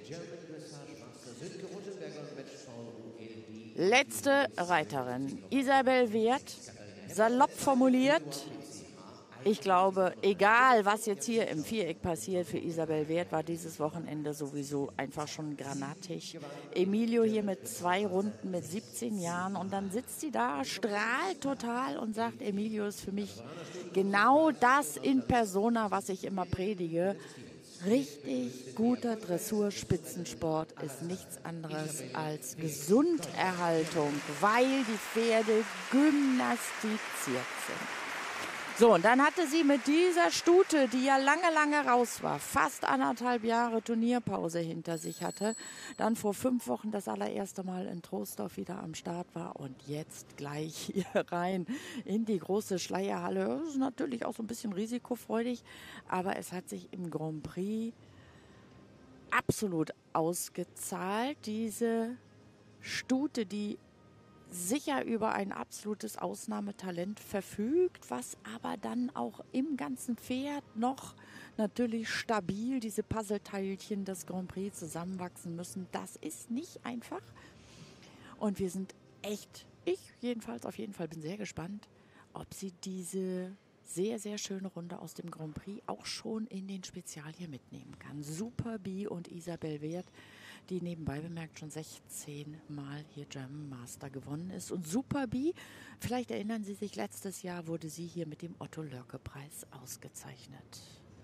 Letzte Reiterin, Isabel Wert, salopp formuliert. Ich glaube, egal was jetzt hier im Viereck passiert, für Isabel Wert war dieses Wochenende sowieso einfach schon granatisch. Emilio hier mit 2 Runden mit 17 Jahren und dann sitzt sie da, strahlt total und sagt, Emilio ist für mich genau das in Persona, was ich immer predige. Richtig guter Dressurspitzensport ist nichts anderes als Gesunderhaltung, weil die Pferde gymnastiziert sind. So, und dann hatte sie mit dieser Stute, die ja lange, lange raus war, fast 1,5 Jahre Turnierpause hinter sich hatte, dann vor 5 Wochen das allererste Mal in Troisdorf wieder am Start war und jetzt gleich hier rein in die große Schleierhalle. Das ist natürlich auch so ein bisschen risikofreudig, aber es hat sich im Grand Prix absolut ausgezahlt. Diese Stute, die sicher über ein absolutes Ausnahmetalent verfügt, was aber dann auch im ganzen Pferd noch natürlich stabil diese Puzzleteilchen des Grand Prix zusammenwachsen müssen. Das ist nicht einfach. Und wir sind echt, ich jedenfalls auf jeden Fall bin sehr gespannt, ob sie diese sehr, sehr schöne Runde aus dem Grand Prix auch schon in den Spezial hier mitnehmen kann. Super Bee und Isabel Wert, die nebenbei bemerkt schon 16 Mal hier German Master gewonnen ist. Und Super Bee, vielleicht erinnern Sie sich, letztes Jahr wurde sie hier mit dem Otto-Lörke-Preis ausgezeichnet.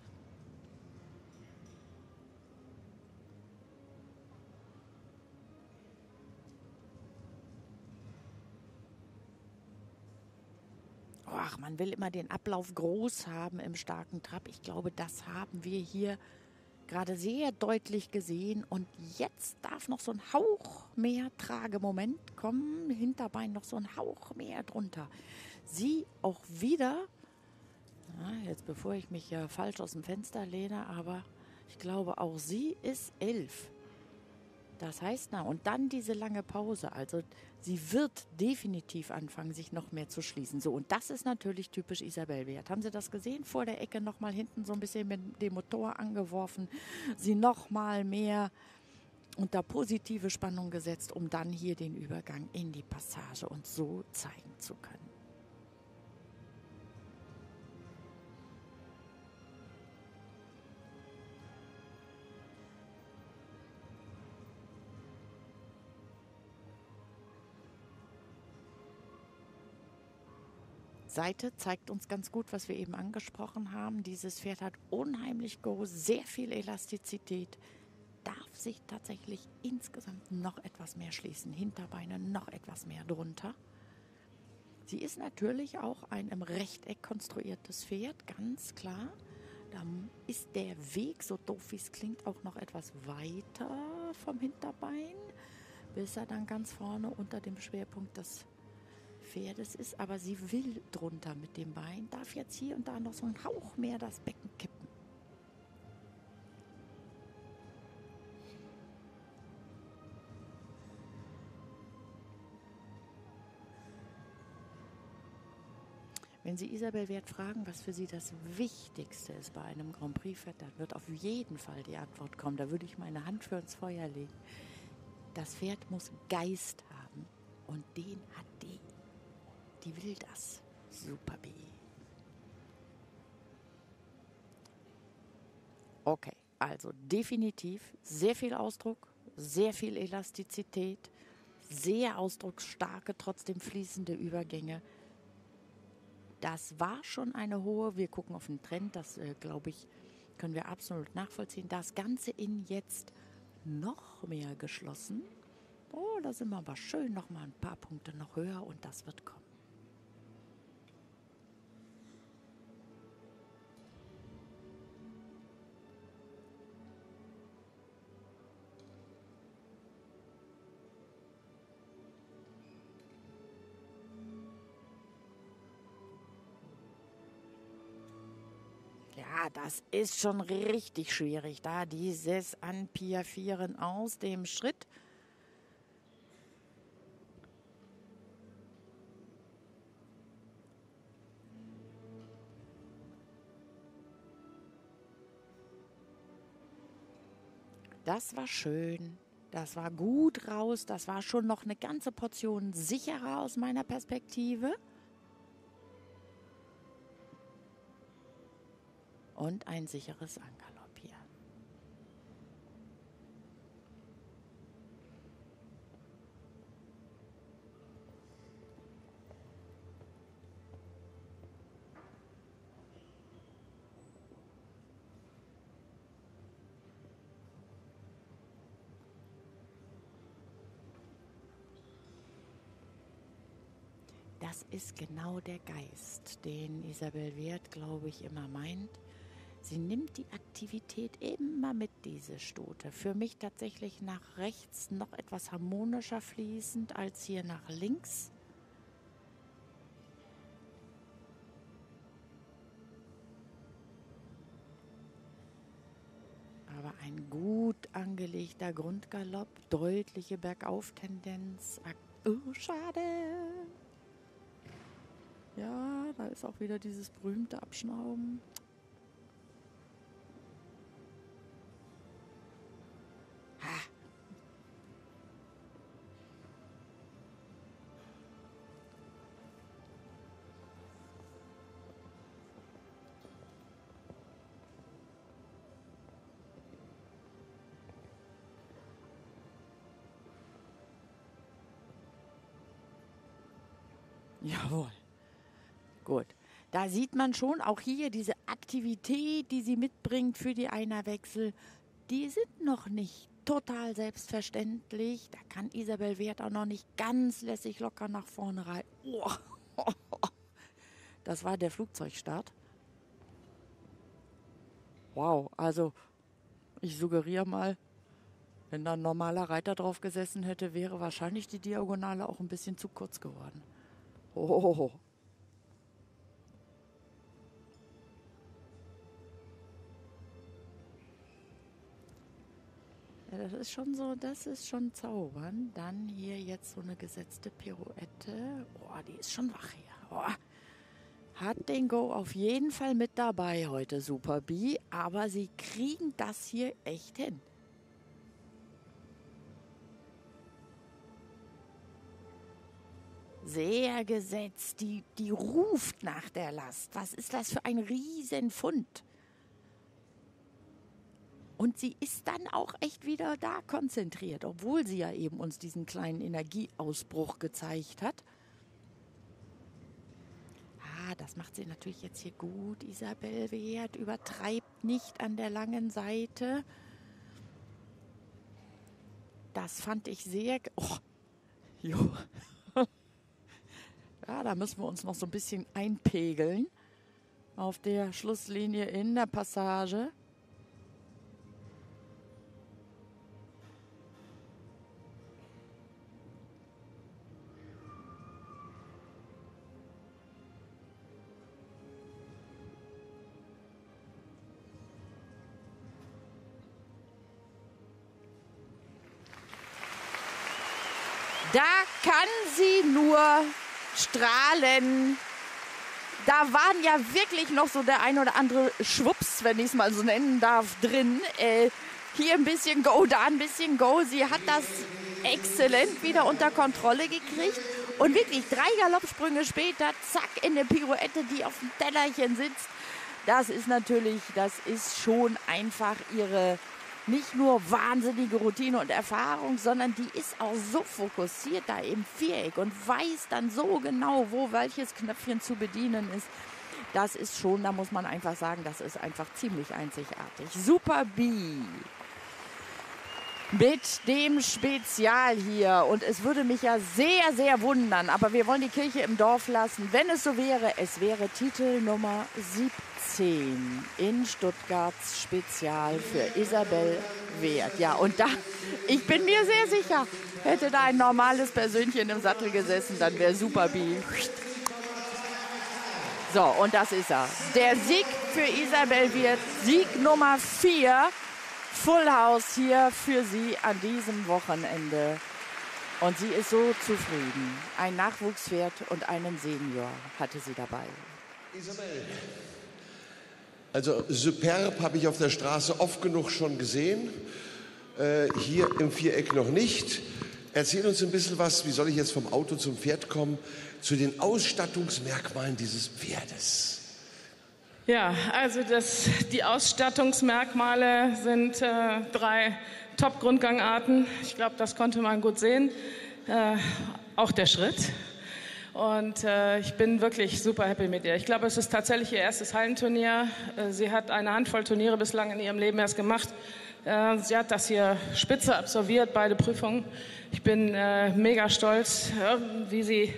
Ach, man will immer den Ablauf groß haben im starken Trab. Ich glaube, das haben wir hier gerade sehr deutlich gesehen. Und jetzt darf noch so ein Hauch mehr Tragemoment kommen. Hinterbein noch so ein Hauch mehr drunter. Sie auch wieder, jetzt bevor ich mich ja falsch aus dem Fenster lehne, aber ich glaube, auch sie ist 11. Das heißt, und dann diese lange Pause. Also sie wird definitiv anfangen, sich noch mehr zu schließen. So, und das ist natürlich typisch Isabel Wert. Haben Sie das gesehen? Vor der Ecke nochmal hinten so ein bisschen mit dem Motor angeworfen. Sie nochmal mehr unter positive Spannung gesetzt, um dann hier den Übergang in die Passage und so zeigen zu können. Seite zeigt uns ganz gut, was wir eben angesprochen haben. Dieses Pferd hat unheimlich groß, sehr viel Elastizität, darf sich tatsächlich insgesamt noch etwas mehr schließen, Hinterbeine noch etwas mehr drunter. Sie ist natürlich auch ein im Rechteck konstruiertes Pferd, ganz klar. Da ist der Weg, so doof wie es klingt, auch noch etwas weiter vom Hinterbein, bis er dann ganz vorne unter dem Schwerpunkt des Pferdes ist, aber sie will drunter mit dem Bein, darf jetzt hier und da noch so einen Hauch mehr das Becken kippen. Wenn Sie Isabel Wert fragen, was für sie das Wichtigste ist bei einem Grand Prix-Pferd, dann wird auf jeden Fall die Antwort kommen. Da würde ich meine Hand für ins Feuer legen. Das Pferd muss Geist haben und den hat die. Die will das. Super Bee. Okay, also definitiv sehr viel Ausdruck, sehr viel Elastizität, sehr ausdrucksstarke, trotzdem fließende Übergänge. Das war schon eine hohe, wir gucken auf den Trend, das glaube ich, können wir absolut nachvollziehen. Das Ganze in jetzt noch mehr geschlossen. Oh, da sind wir aber schön noch mal ein paar Punkte noch höher und das wird kommen. Ja, das ist schon richtig schwierig, da dieses Anpiafieren aus dem Schritt. Das war schön. Das war gut raus. Das war schon noch eine ganze Portion sicherer aus meiner Perspektive. Und ein sicheres Ankerlob hier. Das ist genau der Geist, den Isabel Wert, glaube ich, immer meint. Sie nimmt die Aktivität immer mit, diese Stute. Für mich tatsächlich nach rechts noch etwas harmonischer fließend als hier nach links. Aber ein gut angelegter Grundgalopp, deutliche Bergauftendenz. Oh, schade. Ja, da ist auch wieder dieses berühmte Abschnauben. Jawohl. Gut. Da sieht man schon auch hier diese Aktivität, die sie mitbringt für die Einerwechsel. Die sind noch nicht total selbstverständlich. Da kann Isabel Wert auch noch nicht ganz lässig locker nach vorne rein. Oh. Das war der Flugzeugstart. Wow, also ich suggeriere mal, wenn da ein normaler Reiter drauf gesessen hätte, wäre wahrscheinlich die Diagonale auch ein bisschen zu kurz geworden. Oh. Ja, das ist schon zaubern. Dann hier jetzt so eine gesetzte Pirouette. Oh, die ist schon wach hier. Oh. Hat den Go auf jeden Fall mit dabei heute, Super B. Aber sie kriegen das hier echt hin. Sehr gesetzt. Die ruft nach der Last. Was ist das für ein Riesenfund? Und sie ist dann auch echt wieder da konzentriert, obwohl sie ja eben uns diesen kleinen Energieausbruch gezeigt hat. Das macht sie natürlich jetzt hier gut, Isabel Wert. Übertreibt nicht an der langen Seite. Das fand ich sehr... Oh, jo. Ja, da müssen wir uns noch so ein bisschen einpegeln auf der Schlusslinie in der Passage. Da kann sie nur strahlen. Da waren ja wirklich noch so der ein oder andere Schwupps, wenn ich es mal so nennen darf, drin. Hier ein bisschen Go, da ein bisschen Go. Sie hat das exzellent wieder unter Kontrolle gekriegt. Und wirklich 3 Galoppsprünge später, zack, in der Pirouette, die auf dem Tellerchen sitzt. Das ist schon einfach ihre... Nicht nur wahnsinnige Routine und Erfahrung, sondern die ist auch so fokussiert da im Viereck und weiß dann so genau, wo welches Knöpfchen zu bedienen ist. Das ist schon, da muss man einfach sagen, das ist einfach ziemlich einzigartig. Super B mit dem Spezial hier. Und es würde mich ja sehr, sehr wundern, aber wir wollen die Kirche im Dorf lassen. Wenn es so wäre, es wäre Titel Nummer 17 in Stuttgarts Spezial für Isabel Wert. Ja, und da, ich bin mir sehr sicher, hätte da ein normales Persönchen im Sattel gesessen, dann wäre Super B. So, und das ist er. Der Sieg für Isabel Wert, Sieg Nummer 4. Full House hier für sie an diesem Wochenende. Und sie ist so zufrieden. Ein Nachwuchspferd und einen Senior hatte sie dabei. Isabel, also Superb habe ich auf der Straße oft genug schon gesehen. hier im Viereck noch nicht. Erzähl uns ein bisschen was, wie soll ich jetzt vom Auto zum Pferd kommen, zu den Ausstattungsmerkmalen dieses Pferdes. Ja, also die Ausstattungsmerkmale sind 3 Top-Grundgangarten. Ich glaube, das konnte man gut sehen. Auch der Schritt. Und ich bin wirklich super happy mit ihr. Ich glaube, es ist tatsächlich ihr erstes Hallenturnier. Sie hat eine Handvoll Turniere bislang in ihrem Leben erst gemacht. Sie hat das hier spitze absolviert, beide Prüfungen. Ich bin mega stolz, wie sie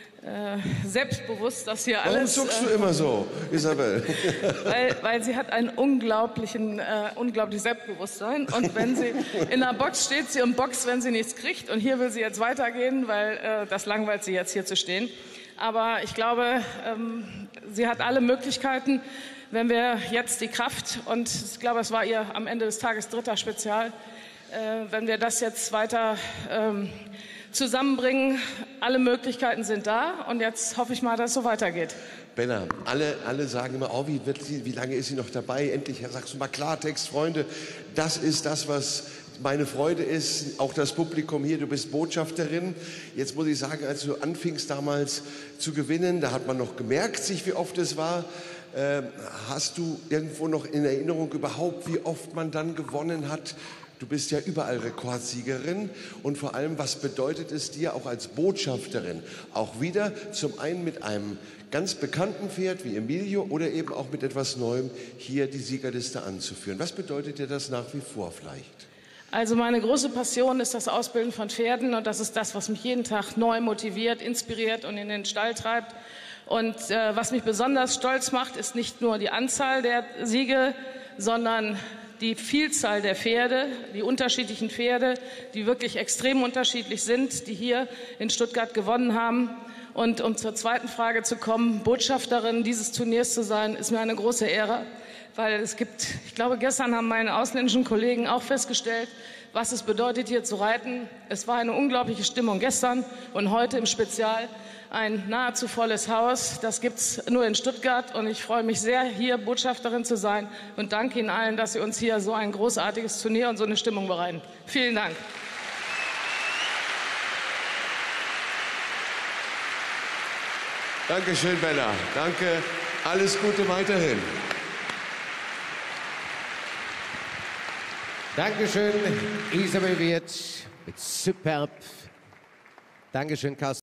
selbstbewusst das hier alles... Warum zuckst du immer so, Isabel? Weil sie hat ein unglaubliches Selbstbewusstsein. Und wenn sie in der Box steht, sie im Box, wenn sie nichts kriegt. Und hier will sie jetzt weitergehen, weil das langweilt sie jetzt hier zu stehen. Aber ich glaube, sie hat alle Möglichkeiten, wenn wir jetzt die Kraft, und ich glaube, es war ihr am Ende des Tages 3. Spezial, wenn wir das jetzt weiter zusammenbringen, alle Möglichkeiten sind da und jetzt hoffe ich mal, dass es so weitergeht. Bella, alle sagen immer, oh, wie lange ist sie noch dabei? Endlich sagst du mal Klartext, Freunde, das ist das, was meine Freude ist, auch das Publikum hier, du bist Botschafterin. Jetzt muss ich sagen, als du anfingst damals zu gewinnen, da hat man noch gemerkt, wie oft es war. Hast du irgendwo noch in Erinnerung überhaupt, wie oft man dann gewonnen hat? Du bist ja überall Rekordsiegerin und vor allem, was bedeutet es dir auch als Botschafterin, auch wieder zum einen mit einem ganz bekannten Pferd wie Emilio oder eben auch mit etwas Neuem hier die Siegerliste anzuführen? Was bedeutet dir das nach wie vor vielleicht? Also meine große Passion ist das Ausbilden von Pferden und das ist das, was mich jeden Tag neu motiviert, inspiriert und in den Stall treibt. Und was mich besonders stolz macht, ist nicht nur die Anzahl der Siege, sondern die Vielzahl der Pferde, die unterschiedlichen Pferde, die wirklich extrem unterschiedlich sind, die hier in Stuttgart gewonnen haben. Und um zur zweiten Frage zu kommen, Botschafterin dieses Turniers zu sein, ist mir eine große Ehre, weil es gibt, ich glaube, gestern haben meine ausländischen Kollegen auch festgestellt, was es bedeutet, hier zu reiten. Es war eine unglaubliche Stimmung gestern und heute im Spezial. Ein nahezu volles Haus, das gibt es nur in Stuttgart und ich freue mich sehr, hier Botschafterin zu sein und danke Ihnen allen, dass Sie uns hier so ein großartiges Turnier und so eine Stimmung bereiten. Vielen Dank. Dankeschön, Bella. Danke. Alles Gute weiterhin. Dankeschön, Isabel Wirth mit Superb. Dankeschön, Carsten.